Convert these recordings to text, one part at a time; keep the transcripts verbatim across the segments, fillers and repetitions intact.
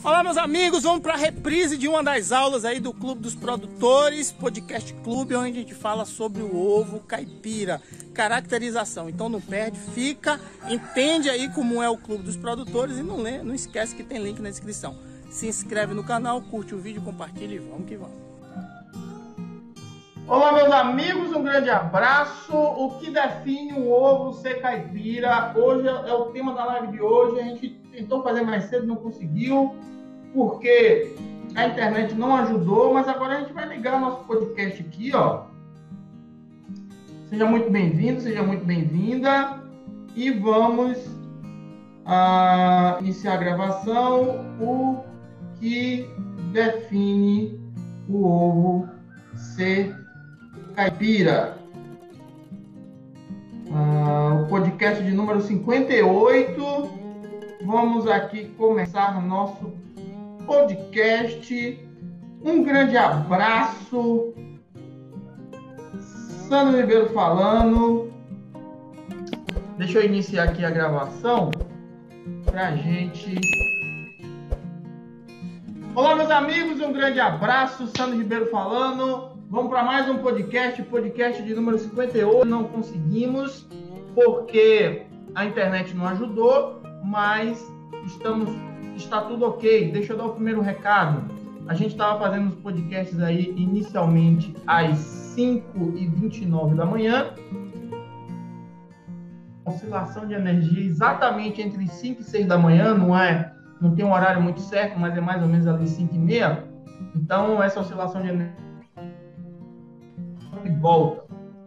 Olá, meus amigos, vamos para a reprise de uma das aulas aí do Clube dos Produtores, Podcast Clube, onde a gente fala sobre o ovo caipira, caracterização. Então não perde, fica, entende aí como é o Clube dos Produtores e não, lê, não esquece que tem link na descrição. Se inscreve no canal, curte o vídeo, compartilha e vamos que vamos. Olá, meus amigos, um grande abraço. O que define um ovo ser caipira? Hoje é o tema da live de hoje. A gente tentou fazer mais cedo, não conseguiu, porque a internet não ajudou, mas agora a gente vai ligar o nosso podcast aqui, ó. Seja muito bem-vindo, seja muito bem-vinda. E vamos uh, iniciar a gravação. O que define o ovo ser caipira? Uh, o podcast de número cinquenta e oito. Vamos aqui começar nosso podcast. Um grande abraço. Sandro Ribeiro falando. Deixa eu iniciar aqui a gravação pra gente. Olá, meus amigos, um grande abraço. Sandro Ribeiro falando. Vamos para mais um podcast, podcast de número cinquenta e oito. Não conseguimos porque a internet não ajudou, mas estamos, está tudo ok. Deixa eu dar o primeiro recado. A gente estava fazendo os podcasts aí inicialmente às cinco e vinte e nove da manhã. Oscilação de energia exatamente entre cinco e seis da manhã, não é? Não tem um horário muito certo, mas é mais ou menos ali cinco e meia. Então, essa oscilação de energia e volta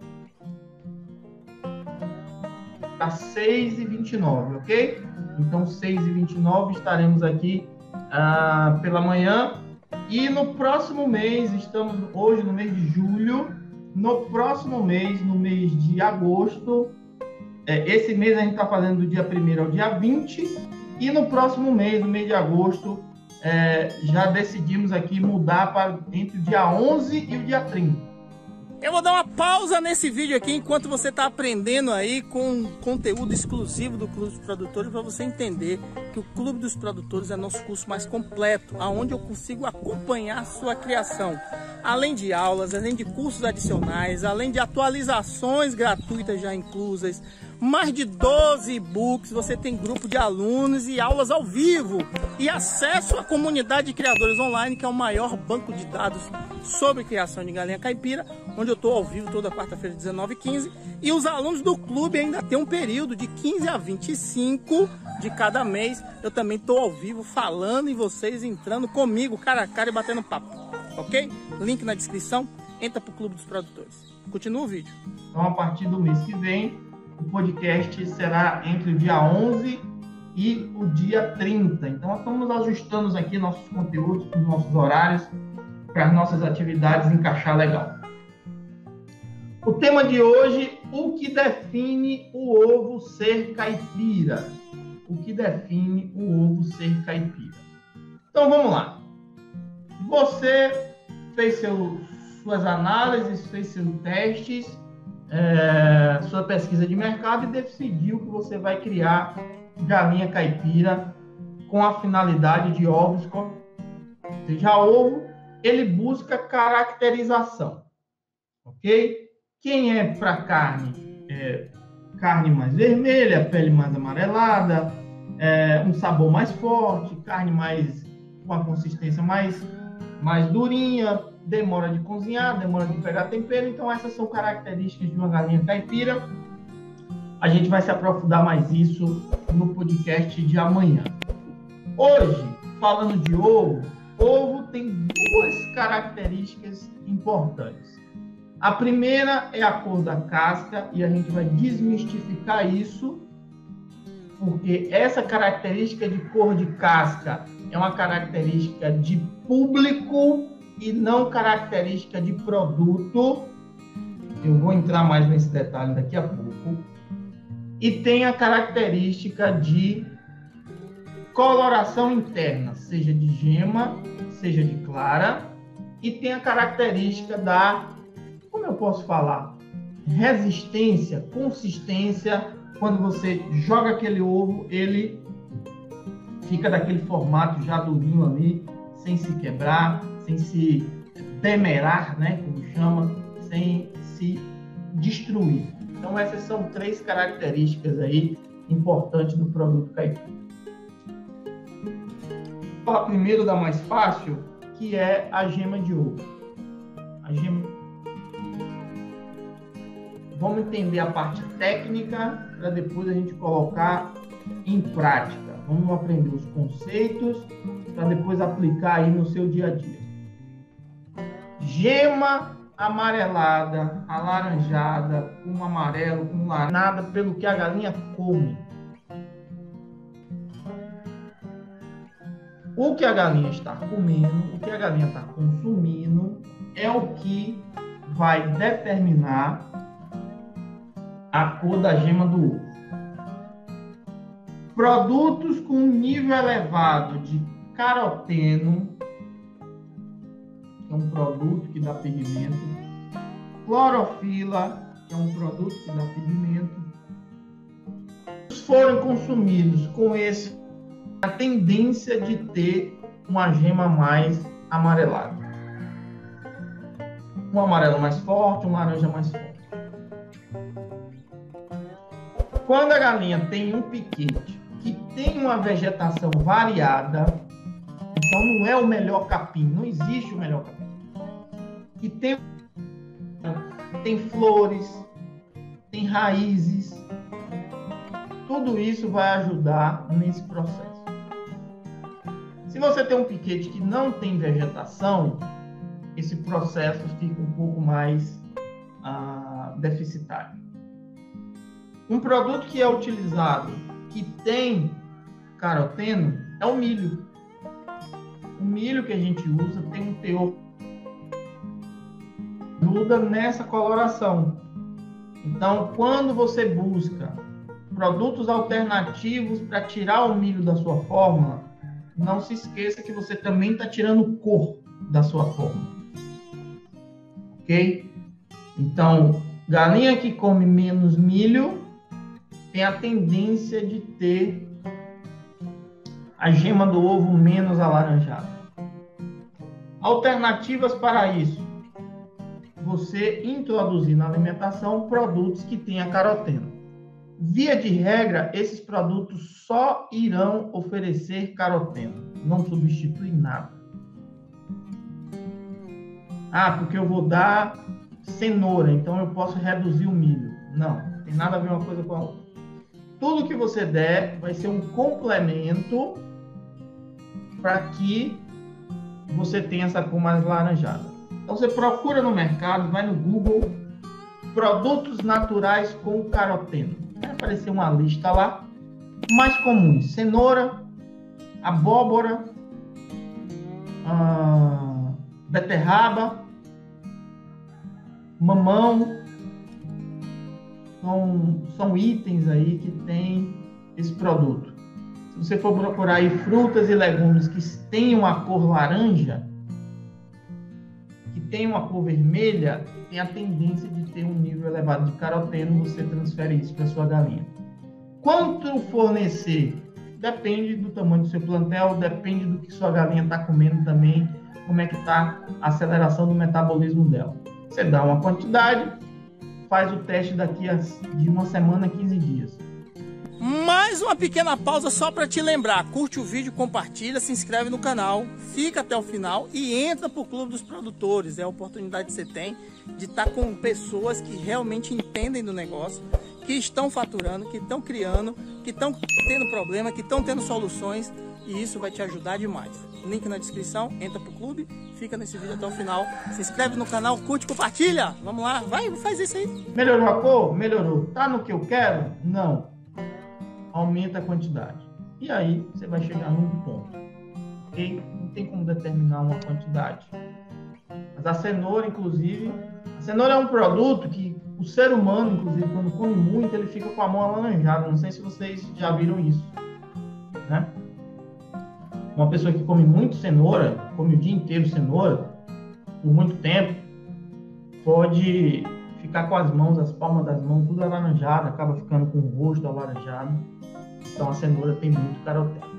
às seis e vinte e nove, ok? Então, seis e vinte e nove estaremos aqui uh, pela manhã. E no próximo mês, estamos hoje no mês de julho, no próximo mês, no mês de agosto, é, esse mês a gente está fazendo do dia primeiro ao dia vinte, e no próximo mês, no mês de agosto, é, já decidimos aqui mudar para entre o dia onze e o dia trinta. Eu vou dar uma pausa nesse vídeo aqui enquanto você está aprendendo aí com conteúdo exclusivo do Clube dos Produtores, para você entender que o Clube dos Produtores é nosso curso mais completo, onde eu consigo acompanhar a sua criação. Além de aulas, além de cursos adicionais, além de atualizações gratuitas já inclusas, mais de doze e-books, você tem grupo de alunos e aulas ao vivo e acesso à comunidade de criadores online, que é o maior banco de dados sobre criação de galinha caipira, onde eu estou ao vivo toda quarta-feira, dezenove e quinze, e os alunos do clube ainda tem um período de quinze a vinte e cinco de cada mês. Eu também estou ao vivo falando e vocês entrando comigo, cara a cara e batendo papo, ok? Link na descrição, entra para o Clube dos Produtores. Continua o vídeo. Então, a partir do mês que vem, o podcast será entre o dia onze e o dia trinta. Então, nós estamos ajustando aqui nossos conteúdos, os nossos horários, para as nossas atividades encaixar legal. O tema de hoje, o que define o ovo ser caipira? O que define o ovo ser caipira? Então, vamos lá. Você fez seu, suas análises, fez seus testes, É, sua pesquisa de mercado e decidiu que você vai criar galinha caipira com a finalidade de ovos. Ou seja, ovo, ele busca caracterização, ok? Quem é para carne, é, carne mais vermelha, pele mais amarelada, é, um sabor mais forte, carne mais com uma consistência mais, mais durinha, demora de cozinhar, demora de pegar tempero. Então, essas são características de uma galinha caipira. A gente vai se aprofundar mais isso no podcast de amanhã. Hoje, falando de ovo, ovo tem duas características importantes. A primeira é a cor da casca, e a gente vai desmistificar isso, porque essa característica de cor de casca é uma característica de público e não característica de produto. Eu vou entrar mais nesse detalhe daqui a pouco. E tem a característica de coloração interna, seja de gema, seja de clara, e tem a característica da, como eu posso falar, resistência, consistência. Quando você joga aquele ovo, ele fica daquele formato já durinho ali, sem se quebrar, sem se demerar, né, como chama, sem se destruir. Então essas são três características aí importantes do produto caipira. Vou falar primeiro da mais fácil, que é a gema de ovo. A gema... Vamos entender a parte técnica para depois a gente colocar em prática. Vamos aprender os conceitos para depois aplicar aí no seu dia a dia. Gema amarelada, alaranjada, com amarelo, com laranja, nada pelo que a galinha come. O que a galinha está comendo, o que a galinha está consumindo, é o que vai determinar a cor da gema do ovo. Produtos com nível elevado de caroteno, que é um produto que dá pigmento, clorofila, que é um produto que dá pigmento, foram consumidos com esse, a tendência de ter uma gema mais amarelada. Um amarelo mais forte, um laranja mais forte. Quando a galinha tem um piquete que tem uma vegetação variada, então não é o melhor capim, não existe o melhor capim. Que tem, tem flores, tem raízes, tudo isso vai ajudar nesse processo. Se você tem um piquete que não tem vegetação, esse processo fica um pouco mais ah, deficitário. Um produto que é utilizado, que tem caroteno, é o milho. O milho que a gente usa tem um teor que ajuda nessa coloração. Então, quando você busca produtos alternativos para tirar o milho da sua fórmula, não se esqueça que você também está tirando cor da sua fórmula. Ok? Então, galinha que come menos milho tem a tendência de ter a gema do ovo menos alaranjada. Alternativas para isso: você introduzir na alimentação produtos que tenham caroteno. Via de regra, esses produtos só irão oferecer caroteno, não substitui nada. Ah, porque eu vou dar cenoura, então eu posso reduzir o milho. Não, tem nada a ver uma coisa com a outra. Tudo que você der vai ser um complemento para que você tenha essa cor mais laranjada. Então você procura no mercado, vai no Google, produtos naturais com caroteno. Vai aparecer uma lista lá, mais comuns: cenoura, abóbora, ah, beterraba, mamão. São, são itens aí que tem esse produto. Se você for procurar aí frutas e legumes que tenham a cor laranja, que tenham a cor vermelha, tem a tendência de ter um nível elevado de caroteno, você transfere isso para sua galinha. Quanto fornecer? Depende do tamanho do seu plantel, depende do que sua galinha está comendo também, como é que está a aceleração do metabolismo dela. Você dá uma quantidade, faz o teste daqui a de uma semana a quinze dias. Mais uma pequena pausa só para te lembrar: curte o vídeo, compartilha, se inscreve no canal, fica até o final e entra para o Clube dos Produtores. É a oportunidade que você tem de estar com pessoas que realmente entendem do negócio, que estão faturando, que estão criando, que estão tendo problema, que estão tendo soluções, e isso vai te ajudar demais. Link na descrição, entra pro clube, fica nesse vídeo até o final, se inscreve no canal, curte, compartilha. Vamos lá, vai, faz isso aí. Melhorou a cor? Melhorou. Tá no que eu quero? Não. Aumenta a quantidade. E aí você vai chegar num ponto. Ok? Não tem como determinar uma quantidade. Mas a cenoura, inclusive, a cenoura é um produto que o ser humano, inclusive, quando come muito, ele fica com a mão alaranjada. Não sei se vocês já viram isso, né? Uma pessoa que come muito cenoura, come o dia inteiro cenoura, por muito tempo, pode ficar com as mãos, as palmas das mãos, tudo alaranjado, acaba ficando com o rosto alaranjado. Então a cenoura tem muito caroteno.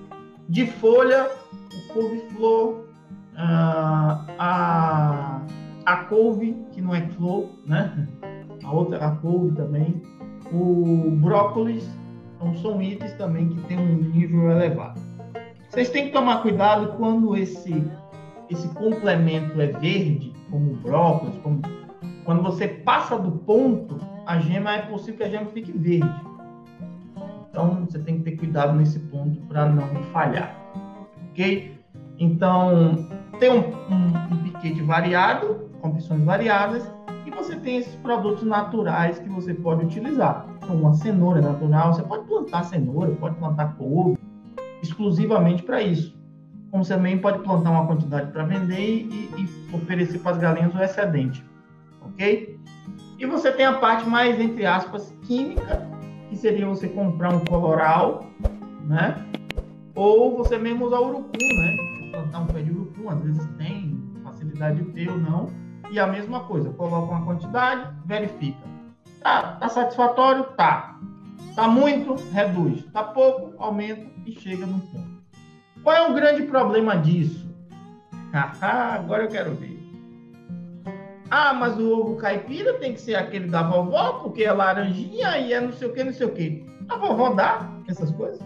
De folha, o couve-flor, a, a, a couve, que não é flor, né? A outra, a couve também. O brócolis, então são itens também que tem um nível elevado. Vocês têm que tomar cuidado quando esse, esse complemento é verde, como o brócolis, como, quando você passa do ponto, a gema é possível que a gema fique verde. Então, você tem que ter cuidado nesse ponto para não falhar, ok? Então, tem um, um, um piquete variado, com opções variadas, e você tem esses produtos naturais que você pode utilizar. Então, uma cenoura natural, você pode plantar cenoura, pode plantar couve, exclusivamente para isso. Como você também pode plantar uma quantidade para vender e, e oferecer para as galinhas o excedente, ok? E você tem a parte mais, entre aspas, química, que seria você comprar um coloral, né? Ou você mesmo usar urucum, né? Plantar um pé de urucum, às vezes tem facilidade de ter ou não. E a mesma coisa, coloca uma quantidade, verifica. Tá, tá satisfatório? Tá. Tá muito? Reduz. Tá pouco? Aumenta e chega no ponto. Qual é o grande problema disso? Ah, agora eu quero ver. Ah, mas o ovo caipira tem que ser aquele da vovó, porque é laranjinha e é não sei o que, não sei o que. A vovó dá essas coisas?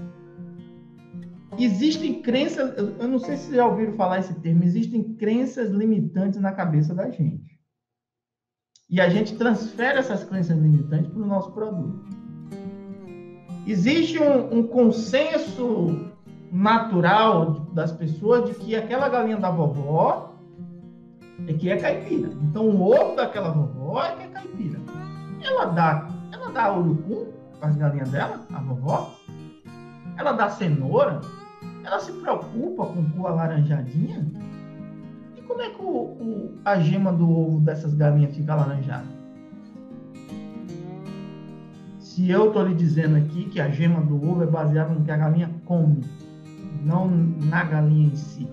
Existem crenças, eu não sei se vocês já ouviram falar esse termo, existem crenças limitantes na cabeça da gente. E a gente transfere essas crenças limitantes para o nosso produto. Existe um, um consenso natural das pessoas de que aquela galinha da vovó é que é caipira. Então, o ovo daquela vovó é que é caipira. Ela dá, ela dá urucum para as galinhas dela, a vovó? Ela dá cenoura? Ela se preocupa com cor alaranjadinha? E como é que o, o, a gema do ovo dessas galinhas fica alaranjada? Se eu estou lhe dizendo aqui que a gema do ovo é baseada no que a galinha come, não na galinha em si.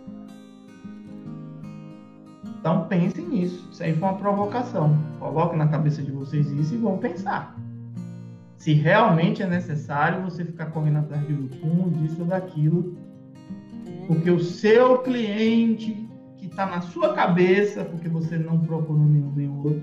Então pensem nisso. Isso aí foi uma provocação. Coloquem na cabeça de vocês isso e vão pensar. Se realmente é necessário você ficar correndo atrás de urucum, disso ou daquilo, porque o seu cliente que está na sua cabeça, porque você não procurou nenhum nem outro,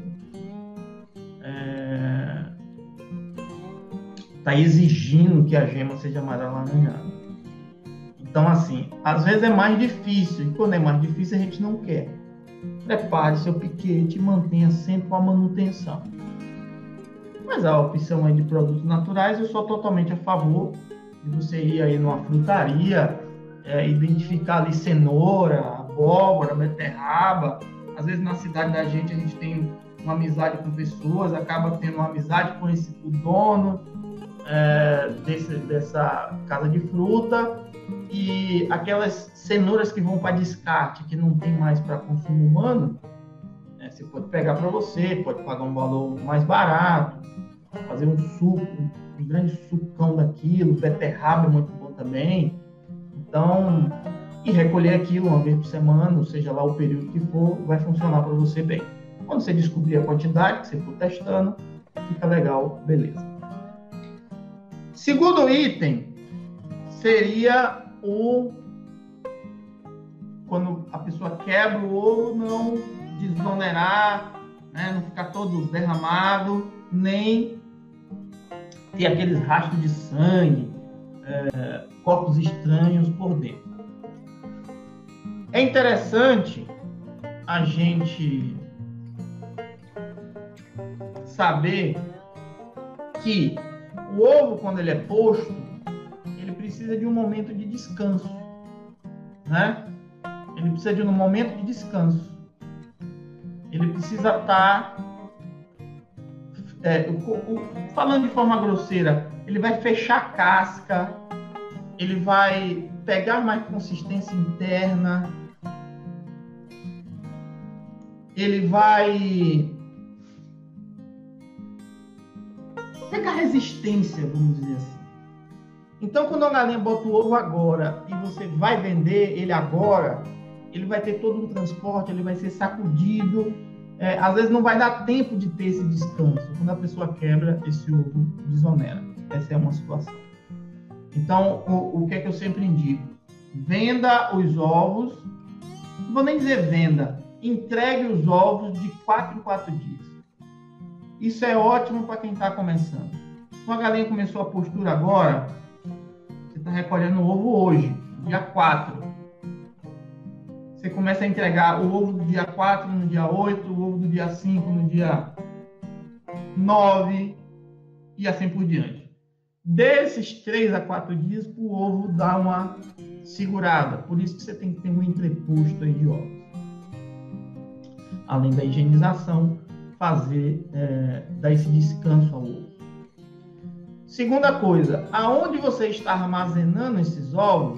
está é... exigindo que a gema seja mais alaranjada. Então, assim, às vezes é mais difícil, e quando é mais difícil a gente não quer. Prepare seu piquete e mantenha sempre a manutenção. Mas a opção aí de produtos naturais, eu sou totalmente a favor de você ir aí numa frutaria, é, identificar ali cenoura, abóbora, beterraba. Às vezes na cidade da gente a gente tem uma amizade com pessoas, acaba tendo uma amizade com esse, o dono é, desse, dessa casa de fruta, e aquelas cenouras que vão para descarte, que não tem mais para consumo humano, né, você pode pegar para você, pode pagar um valor mais barato, fazer um suco, um grande sucão daquilo, beterraba é muito bom também. Então, e recolher aquilo uma vez por semana, ou seja lá o período que for, vai funcionar para você bem. Quando você descobrir a quantidade que você for testando, fica legal, beleza. Segundo item seria o quando a pessoa quebra o ovo, não desonerar, né, não ficar todo derramado, nem ter aqueles rastros de sangue, é, corpos estranhos por dentro. É interessante a gente saber que o ovo, quando ele é posto, ele precisa de um momento de descanso, né? Ele precisa de um momento de descanso. Ele precisa estar, é, o, o, falando de forma grosseira, ele vai fechar a casca, ele vai pegar mais consistência interna, ele vai pegar resistência, vamos dizer assim. Então, quando a galinha bota o ovo agora e você vai vender ele agora, ele vai ter todo um transporte, ele vai ser sacudido. É, às vezes não vai dar tempo de ter esse descanso. Quando a pessoa quebra, esse ovo desonera. Essa é uma situação. Então, o, o que é que eu sempre indico? Venda os ovos, não vou nem dizer venda, entregue os ovos de quatro em quatro dias. Isso é ótimo para quem está começando. Se a galinha começou a postura agora, você está recolhendo o ovo hoje, dia quatro. Você começa a entregar o ovo do dia quatro no dia oito, o ovo do dia cinco no dia nove e assim por diante. Desses três a quatro dias, o ovo dá uma segurada. Por isso que você tem que ter um entreposto aí de ovos. Além da higienização, fazer, é, dar esse descanso ao ovo. Segunda coisa, aonde você está armazenando esses ovos,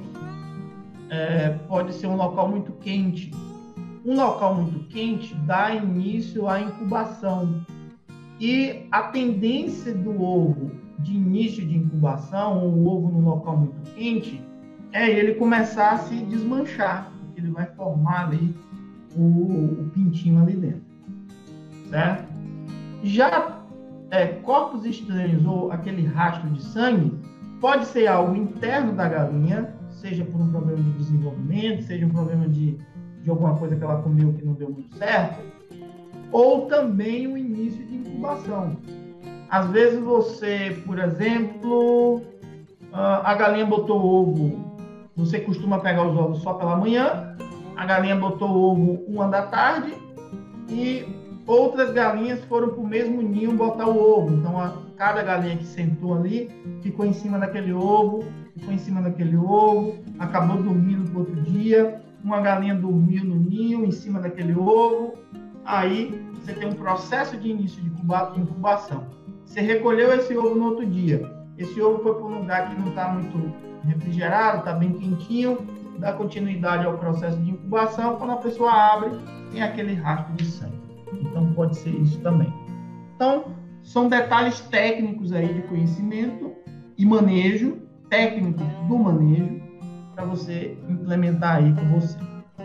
é, pode ser um local muito quente. Um local muito quente dá início à incubação. E a tendência do ovo de início de incubação, ou o ovo no local muito quente, é ele começar a se desmanchar, porque ele vai formar ali o, o pintinho ali dentro, certo? Já é, corpos estranhos ou aquele rastro de sangue pode ser algo interno da galinha, seja por um problema de desenvolvimento, seja um problema de, de alguma coisa que ela comeu que não deu muito certo, ou também o início de incubação. Às vezes você, por exemplo, a galinha botou ovo, você costuma pegar os ovos só pela manhã, a galinha botou ovo uma da tarde e outras galinhas foram para o mesmo ninho botar o ovo. Então, a, cada galinha que sentou ali ficou em cima daquele ovo, ficou em cima daquele ovo, acabou dormindo no outro dia, uma galinha dormiu no ninho, em cima daquele ovo. Aí você tem um processo de início de incubação. Você recolheu esse ovo no outro dia. Esse ovo foi para um lugar que não está muito refrigerado, está bem quentinho, dá continuidade ao processo de incubação. Quando a pessoa abre, tem aquele rastro de sangue. Então pode ser isso também. Então, são detalhes técnicos aí de conhecimento e manejo, técnicos do manejo, para você implementar aí com você.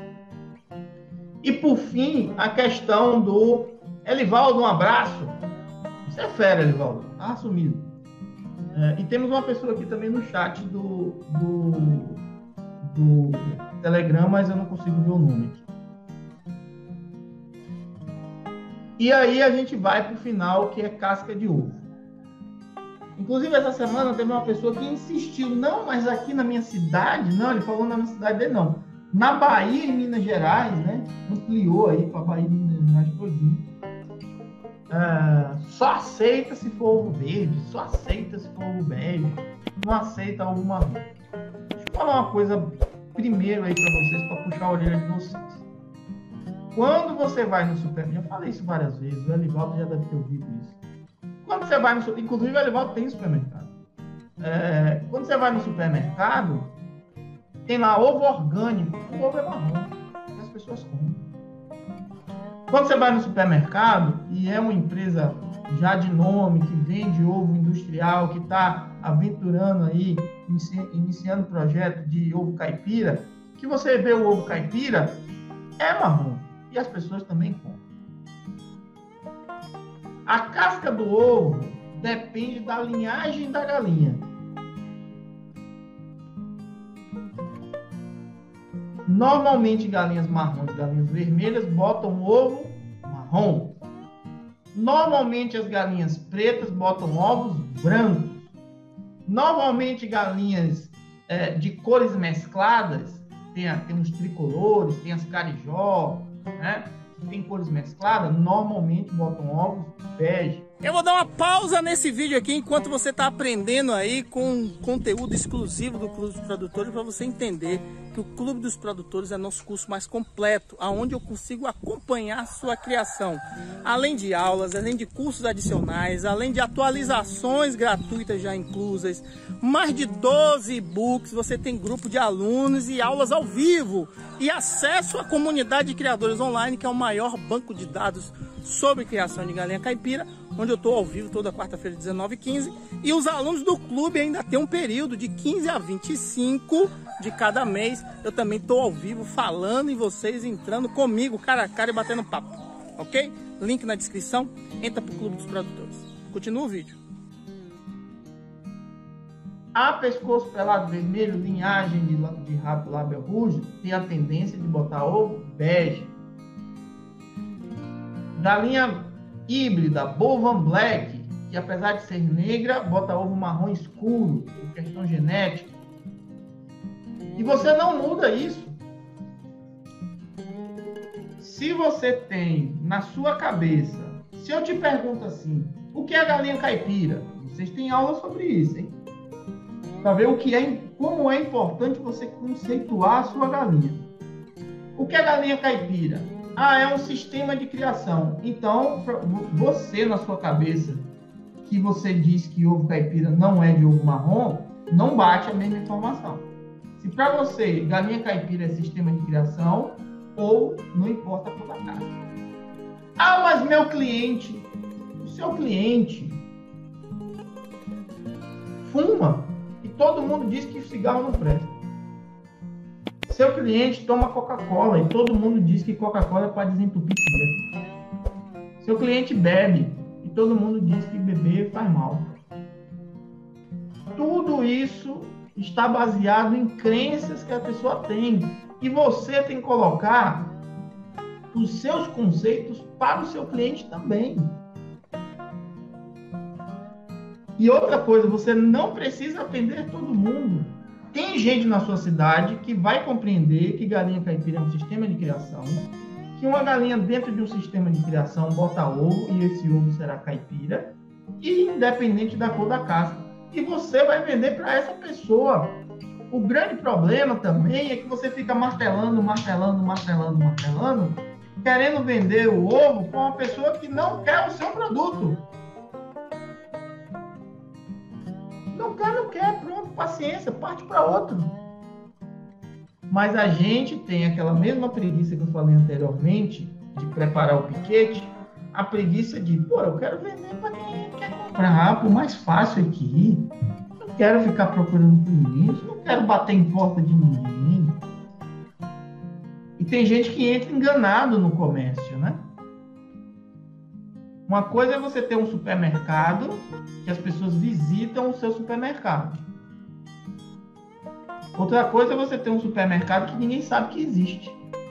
E por fim, a questão do Elivaldo, um abraço. Você é fera, Elivaldo. Tá assumido. É, e temos uma pessoa aqui também no chat do, do, do Telegram, mas eu não consigo ver o nome aqui. E aí a gente vai para o final, que é casca de ovo. Inclusive, essa semana teve uma pessoa que insistiu, não, mas aqui na minha cidade, não, ele falou na minha cidade dele, não. Na Bahia e Minas Gerais, né? Ampliou aí para Bahia e Minas Gerais todinho. É, só aceita se for ovo verde, só aceita se for ovo bege, não aceita ovo marrom. Deixa eu falar uma coisa primeiro aí para vocês, para puxar a orelha de vocês. Quando você vai no supermercado, já falei isso várias vezes, o Elivaldo já deve ter ouvido isso. Quando você vai no supermercado, inclusive o Elivaldo tem supermercado. É, quando você vai no supermercado, tem lá ovo orgânico, o ovo é marrom, as pessoas comem. Quando você vai no supermercado e é uma empresa já de nome, que vende ovo industrial, que está aventurando aí, iniciando o projeto de ovo caipira, que você vê o ovo caipira, é marrom. E as pessoas também compram. A casca do ovo depende da linhagem da galinha. Normalmente, galinhas marrons, galinhas vermelhas botam ovo marrom. Normalmente, as galinhas pretas botam ovos brancos. Normalmente, galinhas é, de cores mescladas, tem, tem os tricolores, tem as carijó, né? Tem cores mescladas, normalmente botam ovos bege. Eu vou dar uma pausa nesse vídeo aqui enquanto você está aprendendo aí com conteúdo exclusivo do Clube dos Produtores, para você entender que o Clube dos Produtores é nosso curso mais completo, aonde eu consigo acompanhar a sua criação, além de aulas, além de cursos adicionais, além de atualizações gratuitas já inclusas, mais de doze e-books, você tem grupo de alunos e aulas ao vivo e acesso à comunidade de criadores online, que é o maior banco de dados sobre criação de galinha caipira, onde eu estou ao vivo toda quarta-feira, dezenove e quinze, e os alunos do clube ainda tem um período de quinze a vinte e cinco de cada mês. Eu também estou ao vivo falando e vocês entrando comigo, cara a cara e batendo papo, ok? Link na descrição, entra para o Clube dos Produtores. Continua o vídeo. A pescoço pelado vermelho, linhagem de, de rato lábio rouge, tem a tendência de botar ovo bege. Galinha híbrida, Bovan Black, que apesar de ser negra, bota ovo marrom escuro, por questão genética. E você não muda isso. Se você tem na sua cabeça, se eu te pergunto assim, o que é a galinha caipira? Vocês têm aula sobre isso, hein? Para ver o que é, como é importante você conceituar a sua galinha. O que é galinha caipira? Ah, é um sistema de criação. Então, você na sua cabeça, que você diz que ovo caipira não é de ovo marrom, não bate a mesma informação. Se para você galinha caipira é sistema de criação, ou não importa a cor da casa. Ah, mas meu cliente, o seu cliente fuma e todo mundo diz que cigarro não presta. Seu cliente toma Coca-Cola e todo mundo diz que Coca-Cola é para desentupir fígado. Seu cliente bebe e todo mundo diz que beber faz mal. Tudo isso está baseado em crenças que a pessoa tem. E você tem que colocar os seus conceitos para o seu cliente também. E outra coisa, você não precisa atender todo mundo. Tem gente na sua cidade que vai compreender que galinha caipira é um sistema de criação, que uma galinha dentro de um sistema de criação bota ovo e esse ovo será caipira, e independente da cor da casca. E você vai vender para essa pessoa. O grande problema também é que você fica martelando, martelando, martelando, martelando, querendo vender o ovo para uma pessoa que não quer o seu produto. Não quer, não quer, pronto, paciência, parte para outro. Mas a gente tem aquela mesma preguiça que eu falei anteriormente, de preparar o piquete, a preguiça de, pô, eu quero vender para quem quer comprar, por mais fácil aqui. Não quero ficar procurando cliente, não quero bater em porta de ninguém. E tem gente que entra enganado no comércio, né? Uma coisa é você ter um supermercado que as pessoas visitam o seu supermercado. Outra coisa é você ter um supermercado que ninguém sabe que existe.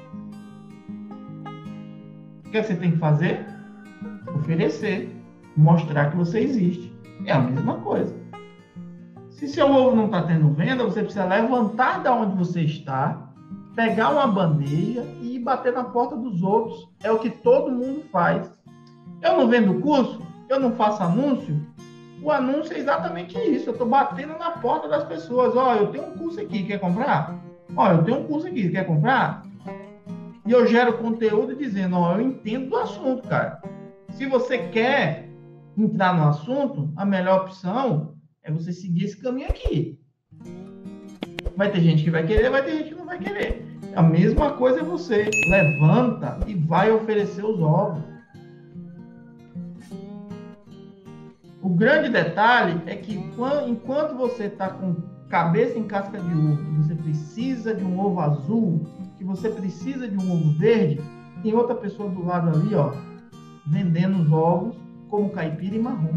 O que você tem que fazer? Oferecer, mostrar que você existe. É a mesma coisa. Se seu ovo não está tendo venda, você precisa levantar da onde você está, pegar uma bandeja e ir bater na porta dos outros. É o que todo mundo faz. Eu não vendo curso, eu não faço anúncio. O anúncio é exatamente isso. Eu estou batendo na porta das pessoas. Ó, eu tenho um curso aqui, quer comprar? Ó, eu tenho um curso aqui, quer comprar? E eu gero conteúdo dizendo, ó, eu entendo do assunto, cara. Se você quer entrar no assunto, a melhor opção é você seguir esse caminho aqui. Vai ter gente que vai querer, vai ter gente que não vai querer. A mesma coisa é você levanta e vai oferecer os ovos. O grande detalhe é que enquanto você está com cabeça em casca de ovo, que você precisa de um ovo azul, que você precisa de um ovo verde, tem outra pessoa do lado ali, ó, vendendo os ovos como caipira e marrom.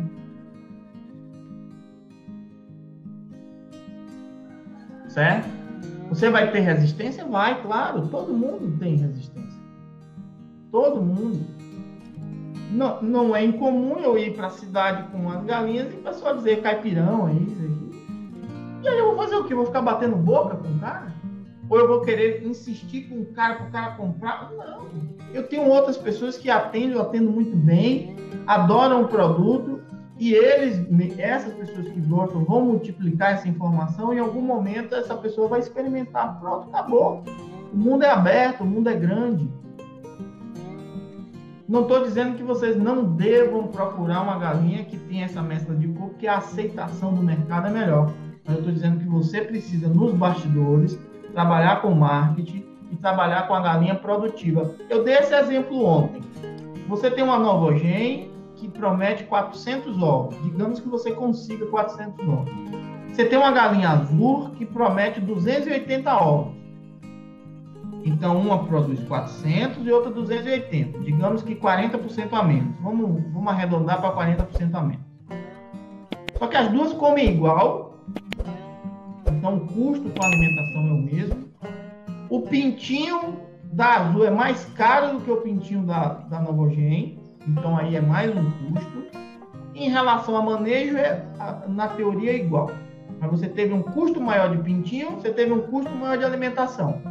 Certo? Você vai ter resistência? Vai, claro. Todo mundo tem resistência. Todo mundo. Não, não é incomum eu ir para a cidade com as galinhas e o pessoal dizer caipirão, é isso aqui. E aí eu vou fazer o quê? Eu vou ficar batendo boca com o cara? Ou eu vou querer insistir com o cara para o cara comprar? Não. Eu tenho outras pessoas que atendem, eu atendo muito bem, adoram o produto e eles, essas pessoas que gostam, vão multiplicar essa informação e em algum momento essa pessoa vai experimentar. Pronto, acabou. O mundo é aberto, o mundo é grande. Não estou dizendo que vocês não devam procurar uma galinha que tenha essa mescla de cor, porque a aceitação do mercado é melhor. Mas eu estou dizendo que você precisa, nos bastidores, trabalhar com marketing e trabalhar com a galinha produtiva. Eu dei esse exemplo ontem. Você tem uma Novogen que promete quatrocentos ovos. Digamos que você consiga quatrocentos ovos. Você tem uma galinha azul que promete duzentos e oitenta ovos. Então, uma produz quatrocentos e outra duzentos e oitenta. Digamos que quarenta por cento a menos. Vamos, vamos arredondar para quarenta por cento a menos. Só que as duas comem igual Então o custo com a alimentação é o mesmo. O pintinho da Azul é mais caro do que o pintinho da, da Novogen, então aí é mais um custo. Em relação a manejo, é, na teoria é igual. Mas você teve um custo maior de pintinho, você teve um custo maior de alimentação.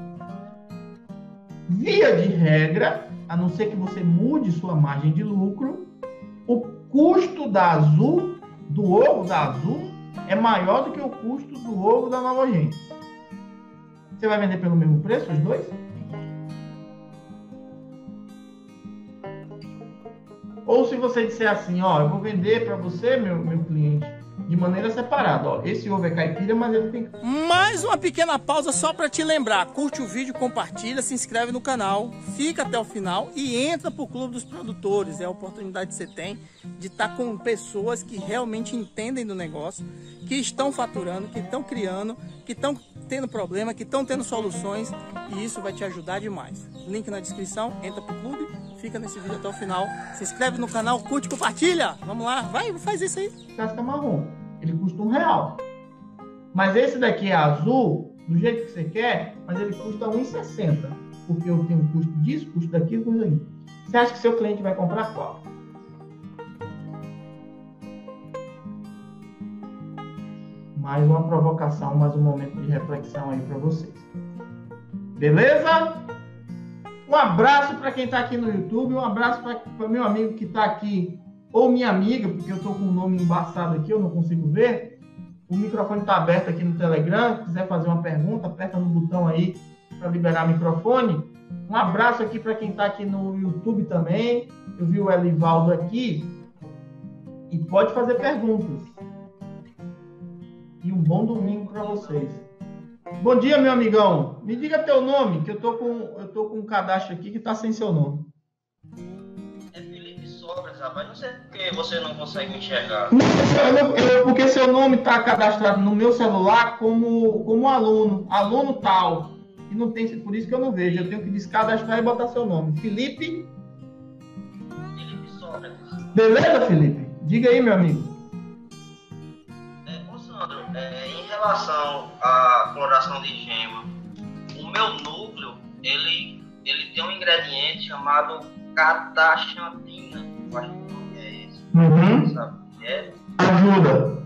Via de regra, a não ser que você mude sua margem de lucro, o custo da Azul, do ovo da Azul, é maior do que o custo do ovo da Novogen. Você vai vender pelo mesmo preço, os dois? Ou se você disser assim, ó, eu vou vender para você, meu, meu cliente, de maneira separada. Ó, esse ovo é caipira, mas ele tem... Mais uma pequena pausa só para te lembrar. Curte o vídeo, compartilha, se inscreve no canal, fica até o final e entra para o Clube dos Produtores. É a oportunidade que você tem de estar com pessoas que realmente entendem do negócio, que estão faturando, que estão criando, que estão tendo problema, que estão tendo soluções, e isso vai te ajudar demais. Link na descrição, entra para o clube, fica nesse vídeo até o final, se inscreve no canal, curte, compartilha. Vamos lá, vai, faz isso aí. Casca marrom. Ele custa um real. Mas esse daqui é azul, do jeito que você quer, mas ele custa um real e sessenta centavos. Porque eu tenho custo disso, custo daquilo, custo daquilo. Você acha que seu cliente vai comprar qual? Mais uma provocação, mais um momento de reflexão aí para vocês. Beleza? Um abraço para quem está aqui no YouTube, um abraço para meu amigo que está aqui, ou minha amiga, porque eu estou com o nome embaçado aqui, eu não consigo ver. O microfone está aberto aqui no Telegram, se quiser fazer uma pergunta, aperta no botão aí para liberar o microfone. Um abraço aqui para quem está aqui no YouTube também. Eu vi o Elivaldo aqui. E pode fazer perguntas. E um bom domingo para vocês. Bom dia, meu amigão. Me diga teu nome, que eu tô com, eu tô com um cadastro aqui que tá sem seu nome. É Felipe Sobras, rapaz. Não sei por que você não consegue me enxergar. Não, eu, porque seu nome tá cadastrado no meu celular como, como aluno, aluno tal. E não tem, por isso que eu não vejo. Eu tenho que descadastrar e botar seu nome. Felipe? Felipe Sobras. Beleza, Felipe? Diga aí, meu amigo. É, em relação à coloração de gema, o meu núcleo, ele, ele tem um ingrediente chamado cataxantina. Eu acho que o nome é esse. Uhum. Sabe o que é? Ajuda.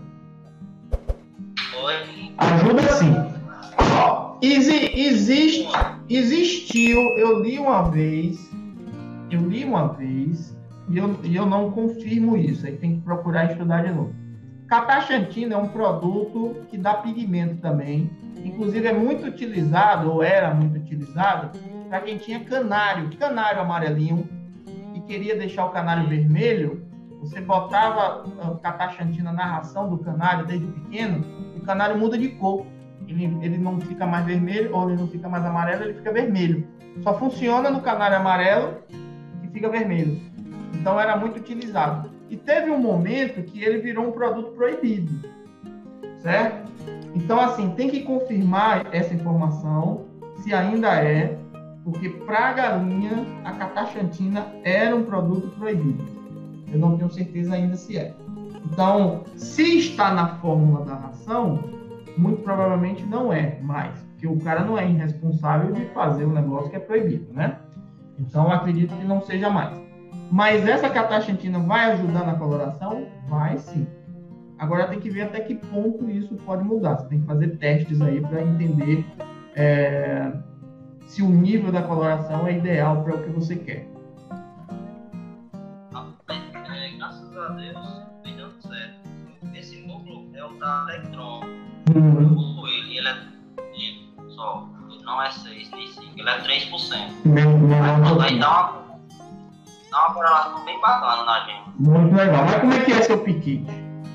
Oi? Ajuda sim. Ó, exi, existe, existiu, eu li uma vez, eu li uma vez, e eu, e eu não confirmo isso, aí tem que procurar estudar de novo. Cataxantina é um produto que dá pigmento também. Inclusive é muito utilizado, ou era muito utilizado, para quem tinha canário, canário amarelinho, e queria deixar o canário vermelho. Você botava a cataxantina na ração do canário desde pequeno, o canário muda de cor. Ele, ele não fica mais vermelho, ou ele não fica mais amarelo, ele fica vermelho. Só funciona no canário amarelo e fica vermelho. Então era muito utilizado. E teve um momento que ele virou um produto proibido, certo? Então, assim, tem que confirmar essa informação, se ainda é, porque para a galinha, a cataxantina era um produto proibido. Eu não tenho certeza ainda se é. Então, se está na fórmula da ração, muito provavelmente não é mais, porque o cara não é irresponsável de fazer um negócio que é proibido, né? Então, eu acredito que não seja mais. Mas essa cataxantina vai ajudar na coloração? Vai sim. Agora tem que ver até que ponto isso pode mudar. Você tem que fazer testes aí para entender é, se o nível da coloração é ideal para o que você quer. É, graças a Deus, vem dando certo. Esse núcleo é o da Electron. Uhum. O ele, ele é ele, só. Ele não é seis nem cinco, ele é três por cento. Meu, meu, Aí, aí dá uma Dá uma correlação bem bacana na gente. Muito legal. Mas como é que é seu piquete?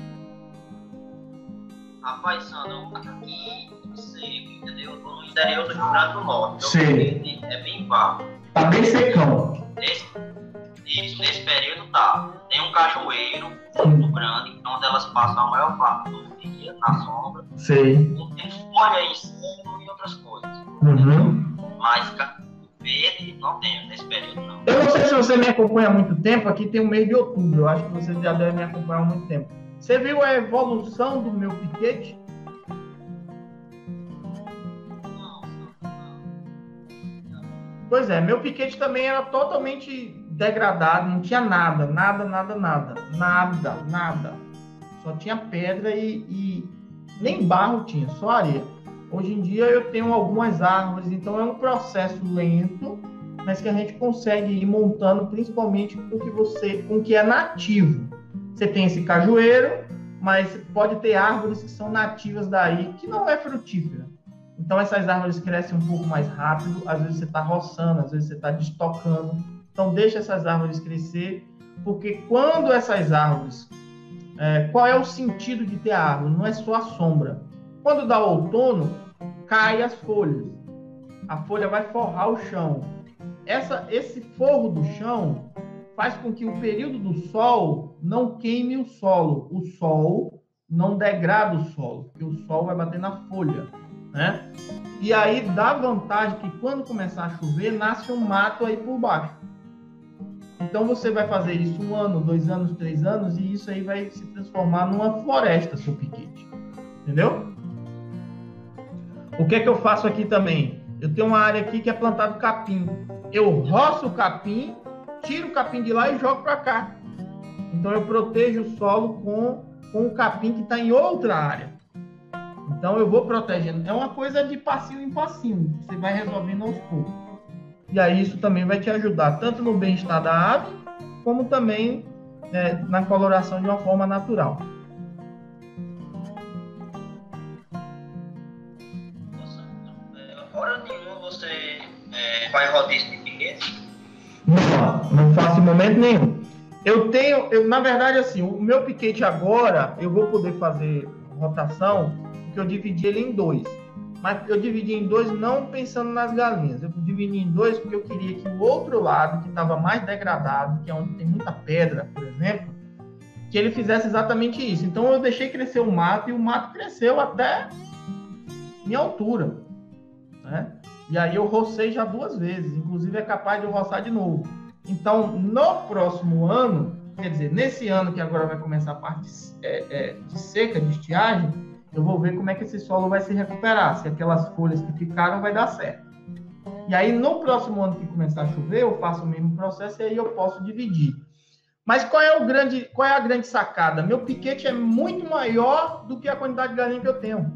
Rapaz, Sandro, aqui seco, entendeu? Eu tô no interior do Rio Grande do Norte. Sei. É bem vago. Tá bem secão. Nesse, isso, nesse período tá. Tem um cajueiro muito grande, onde elas passam a maior parte do dia na sombra. Sei. Tem folha em cima e outras coisas. Uhum. Mas verde não tem, nesse período não. Eu não sei se você me acompanha há muito tempo, aqui tem o mês de outubro, eu acho que você já deve me acompanhar há muito tempo. Você viu a evolução do meu piquete? Pois é, meu piquete também era totalmente degradado, não tinha nada, nada, nada, nada, nada, nada. Só tinha pedra e, e nem barro tinha, só areia. Hoje em dia eu tenho algumas árvores, então é um processo lento, mas que a gente consegue ir montando, principalmente com o que você, com o que é nativo. Você tem esse cajueiro, mas pode ter árvores que são nativas daí, que não é frutífera. Então essas árvores crescem um pouco mais rápido, às vezes você está roçando, às vezes você está destocando. Então deixa essas árvores crescer, porque quando essas árvores... É, qual é o sentido de ter a árvore? Não é só a sombra. Quando dá outono, cai as folhas. A folha vai forrar o chão. Essa, esse forro do chão faz com que o período do sol não queime o solo. O sol não degrada o solo, porque o sol vai bater na folha, né? E aí dá vantagem que quando começar a chover, nasce um mato aí por baixo. Então você vai fazer isso um ano, dois anos, três anos, e isso aí vai se transformar numa floresta, seu piquete. Entendeu? O que é que eu faço aqui também? Eu tenho uma área aqui que é plantado capim. Eu roço o capim, tiro o capim de lá e jogo para cá. Então eu protejo o solo com, com o capim que está em outra área. Então eu vou protegendo. É uma coisa de passinho em passinho. Você vai resolvendo aos poucos. E aí isso também vai te ajudar, tanto no bem-estar da ave, como também é, na coloração de uma forma natural. Nossa, hora nenhuma você é, vai rodízio de piquete? Não, não faço em momento nenhum. Eu tenho, eu, na verdade, assim, o meu piquete agora, eu vou poder fazer rotação, porque eu dividi ele em dois. Mas eu dividi em dois não pensando nas galinhas. Eu dividi em dois porque eu queria que o outro lado, que estava mais degradado, que é onde tem muita pedra, por exemplo, que ele fizesse exatamente isso. Então eu deixei crescer o mato e o mato cresceu até minha altura, né? E aí eu rocei já duas vezes. Inclusive é capaz de eu roçar de novo. Então no próximo ano, quer dizer, nesse ano que agora vai começar a parte é, é, de seca, de estiagem, eu vou ver como é que esse solo vai se recuperar, se aquelas folhas que ficaram vai dar certo. E aí, no próximo ano que começar a chover, eu faço o mesmo processo e aí eu posso dividir. Mas qual é, o grande, qual é a grande sacada? Meu piquete é muito maior do que a quantidade de galinha que eu tenho.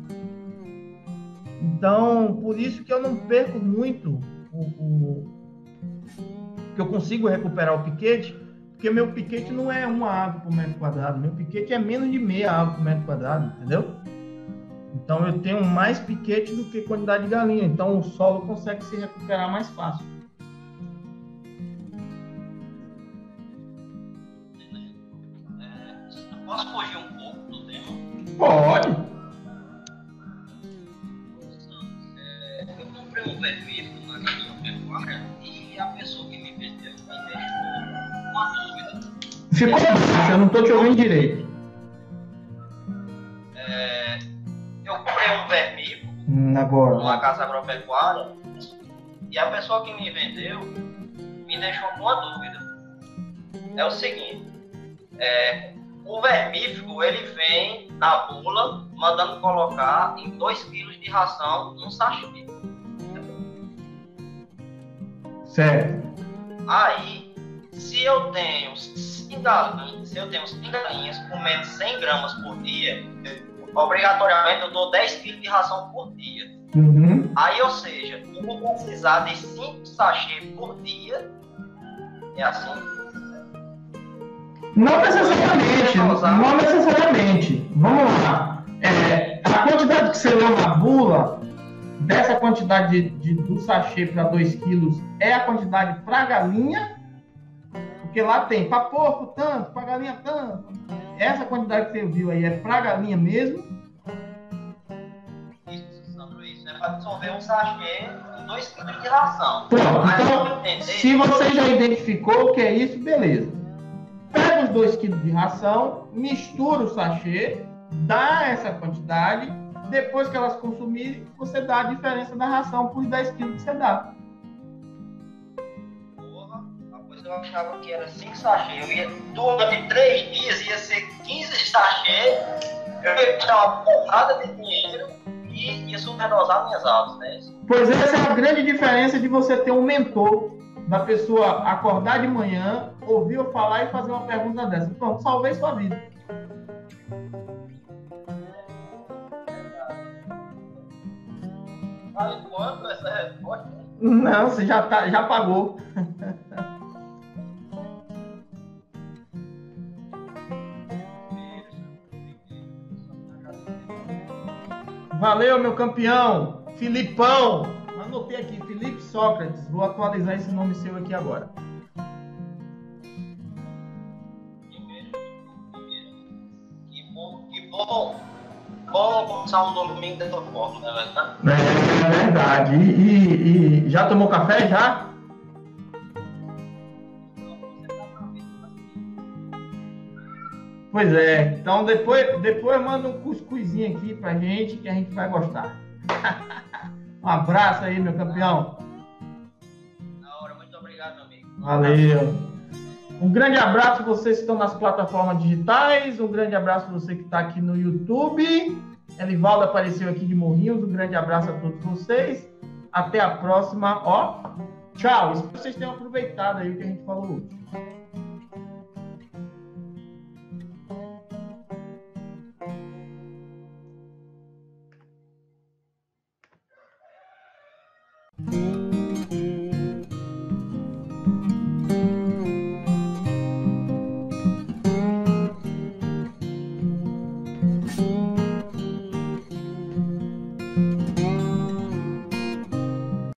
Então, por isso que eu não perco muito, o, o, que eu consigo recuperar o piquete, porque meu piquete não é uma ave por metro quadrado, meu piquete é menos de meia ave por metro quadrado, entendeu? Então eu tenho mais piquete do que quantidade de galinha. Então o solo consegue se recuperar mais fácil. É, posso fugir um pouco do tema? Pode. É, eu comprei um vermífugo na galinha pecuária e a pessoa que me vendeu me deixou uma dúvida. Ficou baixo, eu não estou te ouvindo direito. É, eu comprei um vermífugo Hum, agora. numa casa agropecuária e a pessoa que me vendeu me deixou com uma dúvida. É o seguinte, é, o vermífugo ele vem na bula mandando colocar em dois quilos de ração num sachê. Certo. Aí, se eu tenho cinco galinhas, se eu tenho cinco galinhas comendo cem gramas por dia, obrigatoriamente eu dou dez quilos de ração por dia. Uhum. Aí, ou seja, eu vou precisar de cinco sachês por dia. É assim? Não necessariamente, não necessariamente. Vamos lá. É, a quantidade que você leu na bula, dessa quantidade de, de, do sachê para dois quilos, é a quantidade para galinha? Porque lá tem para porco tanto, para galinha tanto. Essa quantidade que você viu aí é para galinha mesmo? Isso, Sandro, isso. É para dissolver um sachê de dois quilos de ração. Pronto, Mas então, eu entender, se você já identificou o que é isso, beleza. Pega os dois quilos de ração, mistura o sachê, dá essa quantidade, depois que elas consumirem, você dá a diferença da ração por dez quilos que você dá. Porra, depois eu achava que era cinco sachês. Eu ia, durante três dias, ia ser quinze sachês, eu ia gastar uma porrada de dinheiro e ia superdosar minhas aves, né? Pois essa é a grande diferença de você ter um mentor, da pessoa acordar de manhã, ouvir eu falar e fazer uma pergunta dessa. Pronto, salvei sua vida. Vale quanto essa resposta? Não, você já, tá, já pagou. Valeu, meu campeão. Filipão. Anotei aqui, Felipe Sócrates. Vou atualizar esse nome seu aqui agora. Que bom, que bom. Bom começar um domingo dessa forma, né, verdade? É verdade. E, e, e já tomou café, já? Pois é. Então depois, depois manda um cuscuzinho aqui pra gente, que a gente vai gostar. Um abraço aí, meu campeão. Na hora, muito obrigado, amigo. Valeu. Um grande abraço a vocês que estão nas plataformas digitais. Um grande abraço a você que está aqui no YouTube. Elivaldo apareceu aqui de Morrinhos. Um grande abraço a todos vocês. Até a próxima. Ó, tchau. Espero que vocês tenham aproveitado aí o que a gente falou hoje.